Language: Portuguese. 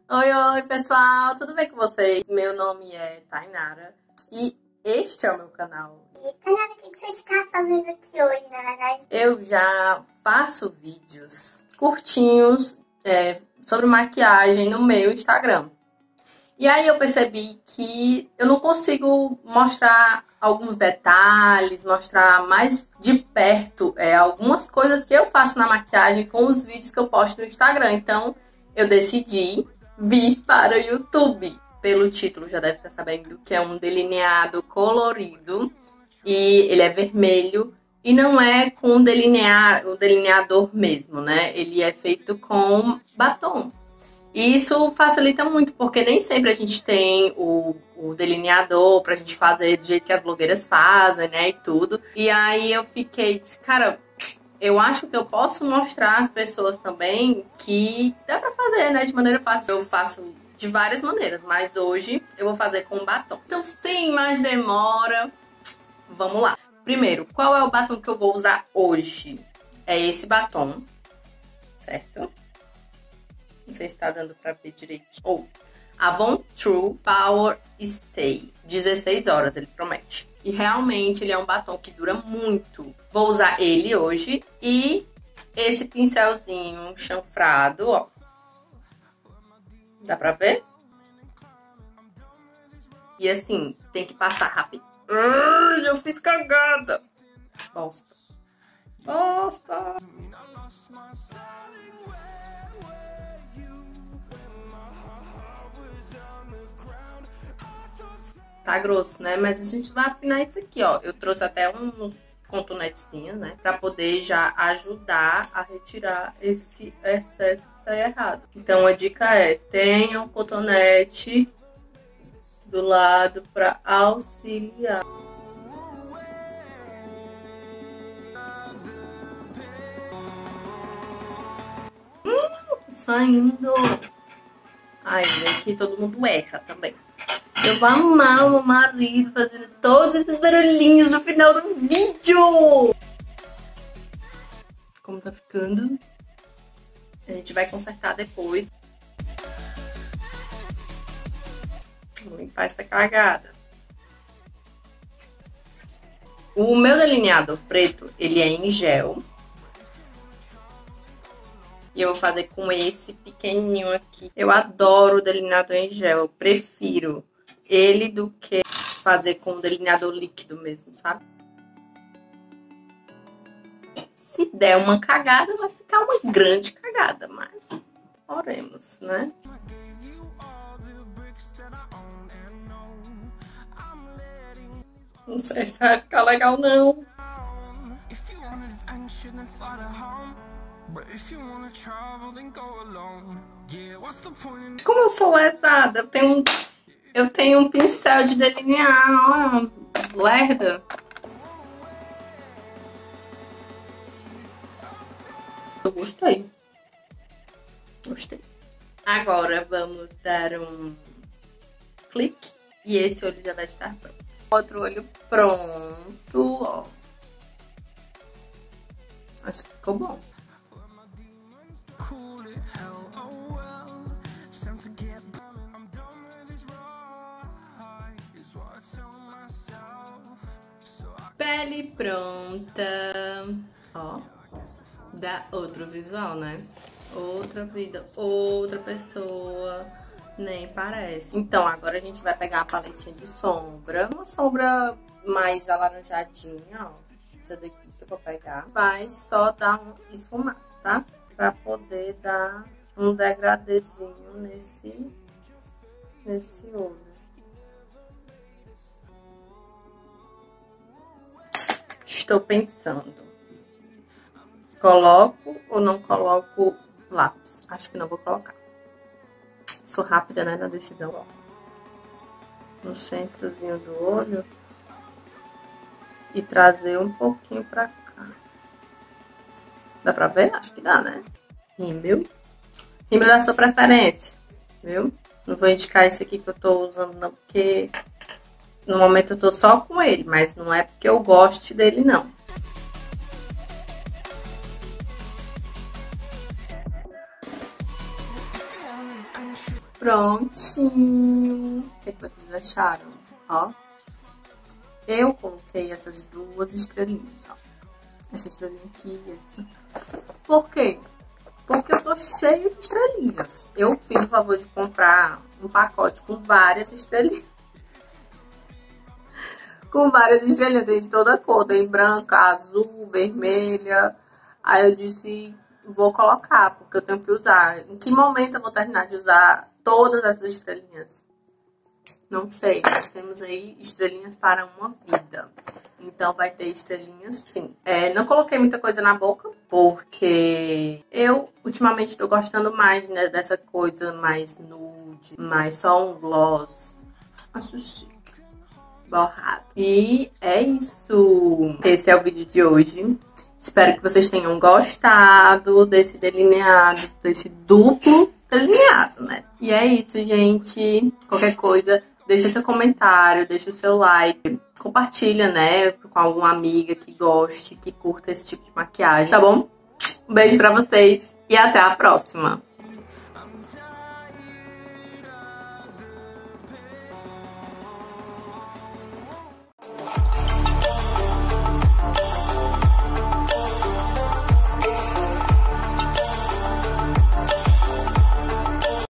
Oi, pessoal, tudo bem com vocês? Meu nome é Tainara e este é o meu canal. E Tainara, o que você está fazendo aqui hoje, na verdade? Eu já faço vídeos curtinhos sobre maquiagem no meu Instagram. E aí eu percebi que eu não consigo mostrar alguns detalhes, mostrar mais de perto algumas coisas que eu faço na maquiagem com os vídeos que eu posto no Instagram. Então eu decidi vir para o YouTube. Pelo título já deve estar sabendo que é um delineado colorido e ele é vermelho e não é com o delineador mesmo, né? Ele é feito com batom. E isso facilita muito, porque nem sempre a gente tem o delineador pra gente fazer do jeito que as blogueiras fazem, né, e tudo. E aí eu disse, cara, eu acho que eu posso mostrar às pessoas também que dá pra fazer, né, de maneira fácil. Eu faço de várias maneiras, mas hoje eu vou fazer com batom. Então, sem mais demora, vamos lá. Primeiro, qual é o batom que eu vou usar hoje? É esse batom, certo? Não sei se tá dando pra ver direito. Avon True Power Stay. 16 horas, ele promete. E realmente ele é um batom que dura muito. Vou usar ele hoje. E esse pincelzinho chanfrado, ó. Dá pra ver? E assim, tem que passar rápido. Já fiz cagada. Bosta. Bosta. Tá grosso, né? Mas a gente vai afinar isso aqui, ó. Eu trouxe até uns contornetezinhos, né? Pra poder já ajudar a retirar esse excesso que sai errado. Então a dica é, tenha um cotonete do lado pra auxiliar. Saindo. Aí, aqui todo mundo erra também. Eu vou amar o meu marido fazendo todos esses barulhinhos no final do vídeo. Como tá ficando? A gente vai consertar depois. Vou limpar essa cagada. O meu delineador preto, ele é em gel. E eu vou fazer com esse pequenininho aqui. Eu adoro o delineador em gel, eu prefiro ele do que fazer com o delineador líquido mesmo, sabe? Se der uma cagada, vai ficar uma grande cagada, mas oremos, né? Não sei se vai ficar legal, não. Como eu sou lesada, eu tenho um pincel de delinear, ó, lerda. Eu gostei. Gostei. Agora vamos dar um clique e esse olho já vai estar pronto. Outro olho pronto, ó. Acho que ficou bom. Pele pronta. Ó, dá outro visual, né? Outra vida, outra pessoa. Nem parece. Então, agora a gente vai pegar a paletinha de sombra. Uma sombra mais alaranjadinha, ó. Essa daqui que eu vou pegar. Vai só dar um esfumado, tá? Pra poder dar um degradezinho nesse olho. Estou pensando. Coloco ou não coloco lápis? Acho que não vou colocar. Sou rápida, né, na decisão, ó. No centrozinho do olho. E trazer um pouquinho pra cá. Dá pra ver? Acho que dá, né? Rímel. Rímel da sua preferência, viu? Não vou indicar esse aqui que eu tô usando, não, porque no momento eu tô só com ele, mas não é porque eu goste dele, não. Prontinho. O que vocês acharam? Ó. Eu coloquei essas duas estrelinhas, ó. Essa estrelinha aqui e essa. Por quê? Porque eu tô cheio de estrelinhas. Eu fiz o favor de comprar um pacote com várias estrelinhas. Com várias estrelinhas, tem de toda cor. Tem branca, azul, vermelha. Aí eu disse, vou colocar, porque eu tenho que usar. Em que momento eu vou terminar de usar todas essas estrelinhas? Não sei, nós temos aí estrelinhas para uma vida. Então vai ter estrelinhas sim. Não coloquei muita coisa na boca, porque eu ultimamente estou gostando mais, né, dessa coisa mais nude, mais só um gloss. Acho chique. Borrado. E é isso. Esse é o vídeo de hoje. Espero que vocês tenham gostado desse delineado, desse duplo delineado, né? E é isso, gente. Qualquer coisa, deixa seu comentário, deixa o seu like. Compartilha, né? Com alguma amiga que goste, que curta esse tipo de maquiagem, tá bom? Um beijo pra vocês e até a próxima.